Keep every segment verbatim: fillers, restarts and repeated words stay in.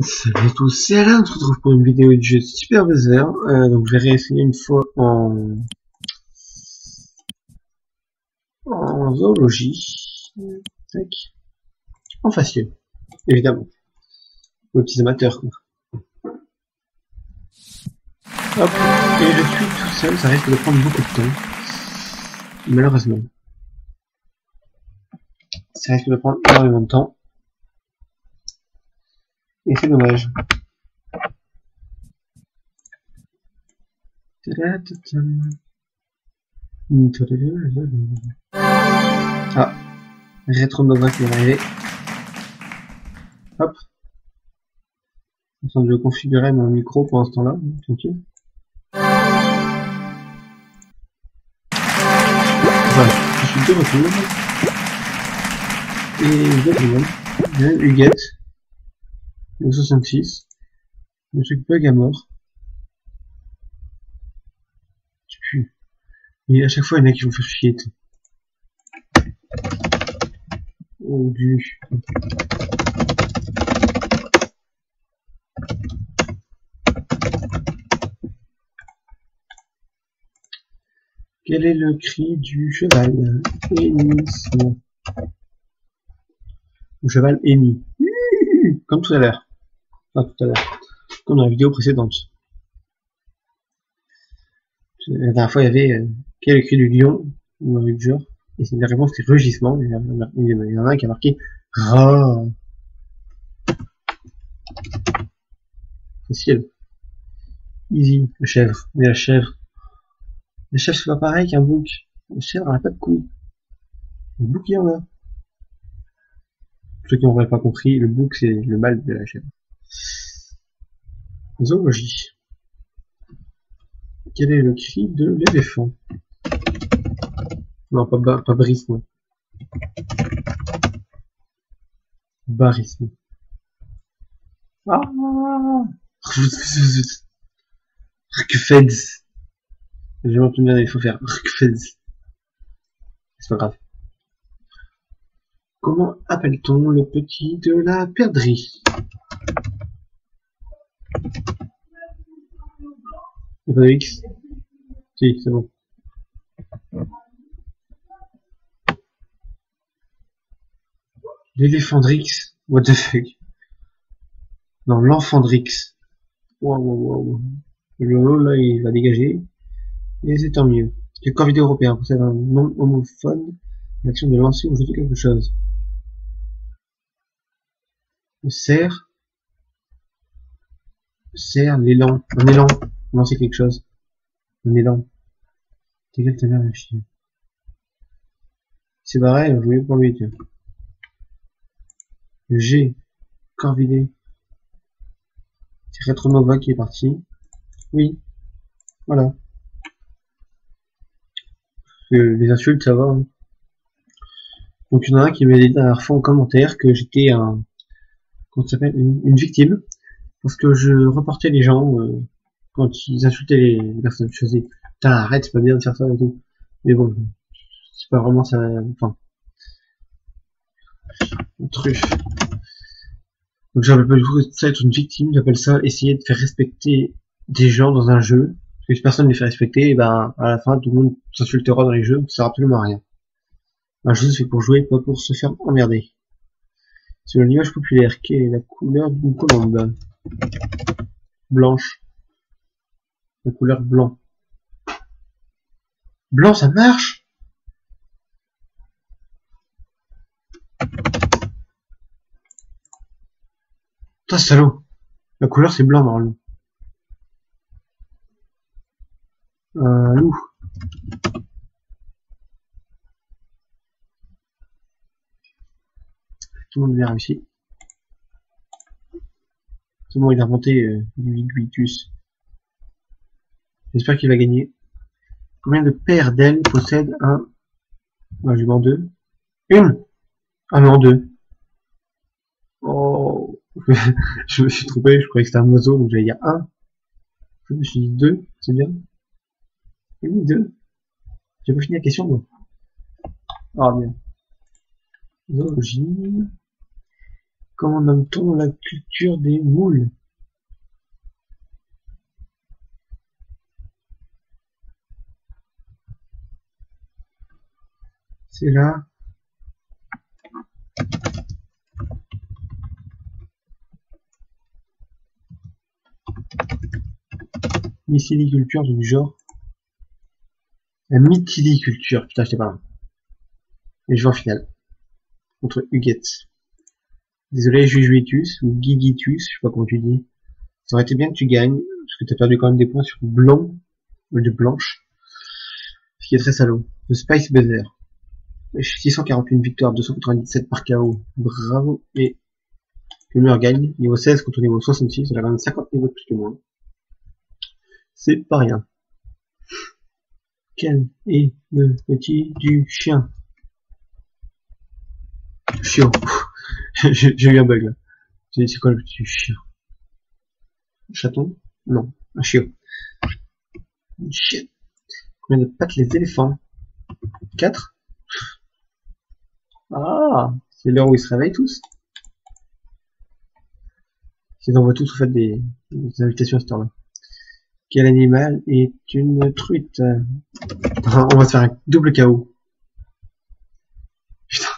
Salut à tous, c'est Alain, on se retrouve pour une vidéo de jeu Super Buzzer. Euh, donc je vais réessayer une fois en, en zoologie, tac, en facile, évidemment, aux petits amateurs quoi. Hop, et je suis tout seul, ça risque de prendre beaucoup de temps, malheureusement. Ça risque de prendre énormément de temps, et c'est dommage. Ah, Retro Nova qui est arrivé. Hop. Je vais configurer mon micro pour ce temps-là, tranquille. Voilà, je suis de retour. Et je vois tout le monde. Bien, Huguette. Le soixante-six. Le truc bug à mort. Tu pues. Mais à chaque fois, il y en a qui vont faire chier. Oh, du. Quel est le cri du cheval? Hennissement. Le cheval hennit. Comme tout à l'heure. Enfin, tout à l'heure. Comme dans la vidéo précédente. La dernière fois, il y avait euh, quel est le cri du lion? Ou un truc du genre. Et la réponse c'est rugissement. Il y en a un qui a marqué Ra. Facile. Easy. La chèvre. Mais la chèvre. La chèvre c'est pas pareil qu'un bouc. La chèvre elle a pas de couilles. Le bouc il y en a. Pour ceux qui n'auraient pas compris, le bouc c'est le mâle de la chèvre. Zoologie. Quel est le cri de l'éléphant? Non, pas, ba pas brisement. Barisme. Ah Rkfeds. J'ai entendu il faut faire Rkfeds. C'est pas grave. Comment appelle-t-on le petit de la perdrix? Il n'y a pas de X? Si, c'est bon. L'éléphant-drix? What the fuck? Non, l'enfant-drix. Waouh, waouh, waouh. Le haut, là, il va dégager. Et c'est tant mieux. Le corps vidéo européen possède un nom homophone, l'action de lancer ou jeter quelque chose. Le cerf. Le cerf, l'élan. Un élan. Lancer quelque chose. Un élan. T'es quelle ta mère, le chien? C'est pareil, je voulais pour lui, tiens. Le G. Corps vidé. C'est Retro Nova qui est parti. Oui. Voilà. Euh, les insultes, ça va. Hein. Donc il y en a un qui m'a dit la dernière fois en commentaire que j'étais un, comment ça s'appelle, une, une victime, parce que je reportais les gens euh, quand ils insultaient les, les personnes. Je faisais, putain arrête, c'est pas bien de faire ça et tout. Mais bon, c'est pas vraiment ça. Enfin, un truffe. Donc j'appelle pas du tout ça être une victime, j'appelle ça essayer de faire respecter des gens dans un jeu. Parce que si personne ne les fait respecter, et ben à la fin tout le monde s'insultera dans les jeux, ça sert absolument à rien. Un jeu c'est pour jouer, pas pour se faire emmerder. C'est le nuage populaire. Quelle est la couleur d'une colombe? Blanche. La couleur blanc. Blanc, ça marche? Putain, salaud. La couleur, c'est blanc, normalement. Un loup. Tout le monde vient réussi. Tout le monde il a inventé euh, du Iguitus. J'espère qu'il va gagner. Combien de paires d'ailes possède un... Ah, j'ai mis en deux. Une. Ah, mais en deux. Oh. Je me suis trompé, je croyais que c'était un oiseau, donc j'allais dire un. Je me suis dit deux, c'est bien. Et oui, deux. J'ai pas fini la question, moi. Ah, bien. Zoologie. Comment nomme-t-on la culture des moules? C'est là. Mycéliculture du genre. La mythiliculture, putain, je t'ai pas là. Et je vais en finale. Contre Huguette. Désolé, Jujuitus ou Gigitus, je sais pas comment tu dis. Ça aurait été bien que tu gagnes, parce que t'as perdu quand même des points sur blanc, ou de blanche. Ce qui est très salaud. Le Spice Buzzer. six cent quarante et une victoires, deux cent quatre-vingt-dix-sept par K O. Bravo. Et le meilleur gagne. Niveau seize contre niveau soixante-six. Il a quand même cinquante niveaux de plus que moi. C'est pas rien. Quel est le petit du chien? Chiot. J'ai eu un bug là. C'est quoi le petit du chien? Un chaton? Non. Un chiot. Une chienne. Combien de pattes les éléphants? quatre. Ah, c'est l'heure où ils se réveillent tous. Ils envoient tous en fait des, des invitations à cette heure-là. Quel animal est une truite? On va se faire un double K O. Putain.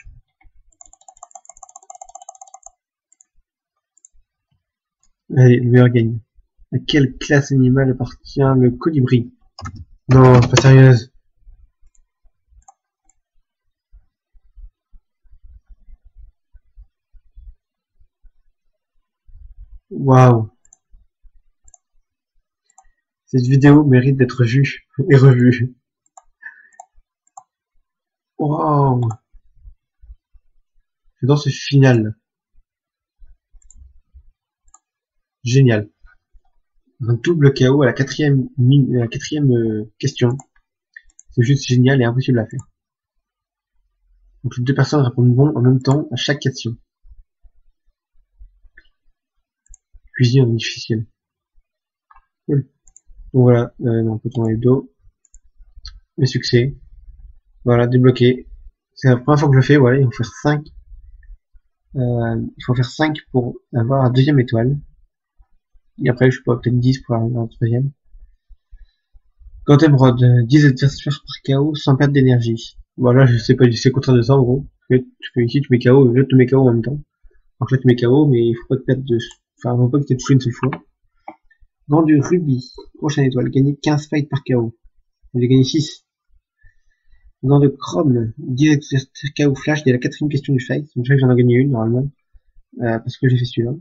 Allez, le meilleur gagne. À quelle classe animale appartient le colibri? Non, c'est pas sérieuse. Waouh. Cette vidéo mérite d'être vue et revue. Waouh. J'adore ce final. Génial. Un double K O à la quatrième, à la quatrième euh, question. C'est juste génial et impossible à faire. Donc les deux personnes répondent bon en même temps à chaque question. Cuisine difficile. Cool. Donc voilà, euh, non, peut tourner le dos. Mes succès. Voilà, débloqué. C'est la première fois que je le fais, voilà, il faut faire cinq. Euh, il faut faire cinq pour avoir la deuxième étoile. Et après, je peux peut-être dix pour arriver à la troisième. Quand Emerald, dix adversaires par K O sans perte d'énergie. Voilà, je sais pas, c'est le contraire de ça, en gros. Parce que tu peux ici, tu mets K O, et là, tu mets K O en même temps. Donc là, tu mets K O, mais il faut pas te perdre de, enfin, faut pas que tu aies touché une seule fois. Gant du Ruby, prochaine étoile, gagner quinze fights par K O. J'ai gagné six. Gant de Chrome, dix adversaires K O flash dès la quatrième question du fight. Donc là, j'en ai gagné une, normalement. Euh, parce que j'ai fait celui-là.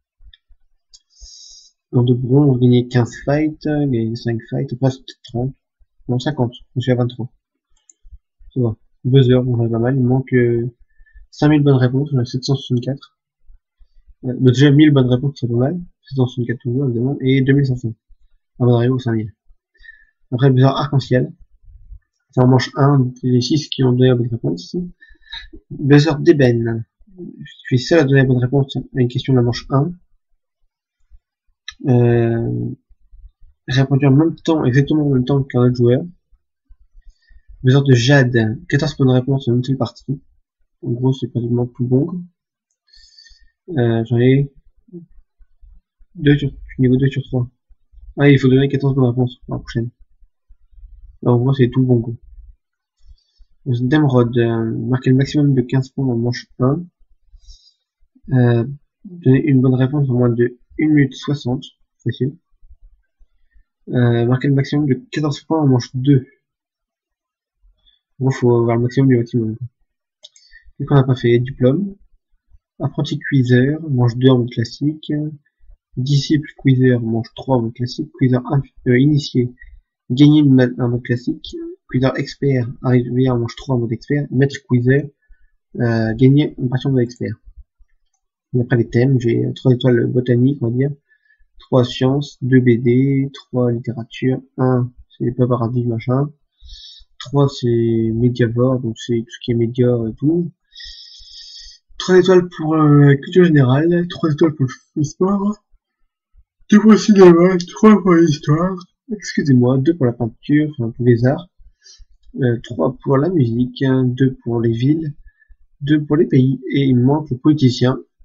Gant de bronze, gagner quinze fights, gagner cinq fights, après c'est peut-être trente. Non, cinquante. Je suis à vingt-trois. Ça va. Buzzer, bon, j'en ai pas mal. Il manque euh, cinq mille bonnes réponses, on a sept cent soixante-quatre. Euh, bah, déjà mille bonnes réponses, c'est pas mal. sept cent soixante-quatre toujours, évidemment. Et deux mille cinq cents. Avant d'arriver aux cinq mille. Après, le buzzer arc-en-ciel. Ça en manche un des six qui ont donné la bonne réponse. Buzzer d'ébène. Je suis seul à donner la bonne réponse à une question de la manche un. Euh, j'ai répondu en même temps, exactement en même temps qu'un autre joueur. Buzzer de Jade, quatorze bonnes réponses en une seule partie. En gros, c'est pratiquement tout bon. Euh, j'en ai deux sur, niveau deux sur trois. Ah, il faut donner quatorze bonnes réponses pour la prochaine. Alors, en gros, c'est tout bon, quoi. D'Emerald, euh, marquer le maximum de quinze points en manche un. Euh, donner une bonne réponse en moins de une minute soixante. Facile. Euh, marquer le maximum de quatorze points en manche deux. En gros, faut avoir le maximum du maximum. Qu'est-ce qu'on n'a pas fait? Diplôme. Apprenti cuiseur, manche deux en mode classique. Disciple cuiseur, manche trois en mode classique. Cuiseur euh, initié, gagner en mode classique. Cuiseur expert, arrivé en manche trois en mode expert. Maître cuiseur, euh, gagner une passion en mode expert. Et après les thèmes, j'ai trois étoiles botaniques, on va dire. trois sciences, deux B D, trois littérature, un c'est les paparazzi machin. trois c'est médiavore, donc c'est tout ce qui est média et tout. trois étoiles pour euh, culture générale, trois étoiles pour le sport, deux pour le cinéma, trois pour l'histoire, excusez-moi, deux pour la peinture, enfin pour les arts, euh, trois pour la musique, deux pour les villes, deux pour les pays, et il me manque le politicien.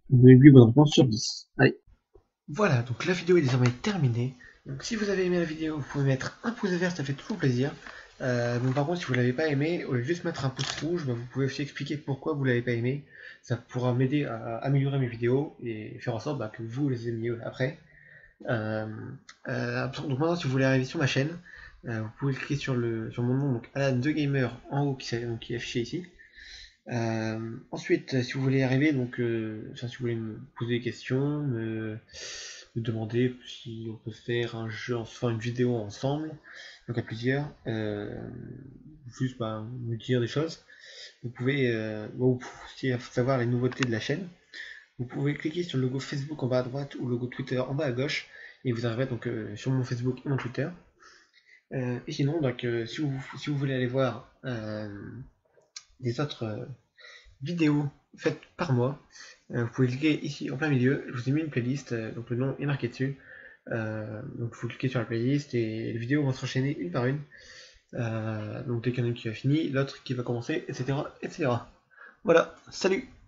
Vous avez huit bonnes réponses sur dix. Allez. Voilà, donc la vidéo est désormais terminée. Donc si vous avez aimé la vidéo, vous pouvez mettre un pouce vert, ça fait toujours plaisir. Euh, bon, par contre, si vous l'avez pas aimé, au lieu de juste mettre un pouce rouge, bah, vous pouvez aussi expliquer pourquoi vous l'avez pas aimé. Ça pourra m'aider à améliorer mes vidéos et faire en sorte bah, que vous les aimiez après. Euh, euh, donc maintenant, si vous voulez arriver sur ma chaîne, euh, vous pouvez cliquer sur, le, sur mon nom, donc Alan deux Gamer en haut qui, donc, qui est affiché ici. Euh, ensuite, si vous voulez arriver, donc, euh, enfin, si vous voulez me poser des questions, me, me demander si on peut faire un jeu, enfin une vidéo ensemble, donc à plusieurs, euh, juste bah, me dire des choses. Vous pouvez, euh, bon, vous pouvez aussi savoir les nouveautés de la chaîne. Vous pouvez cliquer sur le logo Facebook en bas à droite ou le logo Twitter en bas à gauche et vous arriverez donc euh, sur mon Facebook et mon Twitter. Euh, et sinon, donc, euh, si, vous, si vous voulez aller voir euh, des autres euh, vidéos faites par moi, euh, vous pouvez cliquer ici en plein milieu. Je vous ai mis une playlist, euh, donc le nom est marqué dessus. Euh, donc il faut cliquer sur la playlist et les vidéos vont s'enchaîner une par une. Euh, donc dès qu'il y en a une qui va finir, l'autre qui va commencer, et cetera et cetera. Voilà, salut!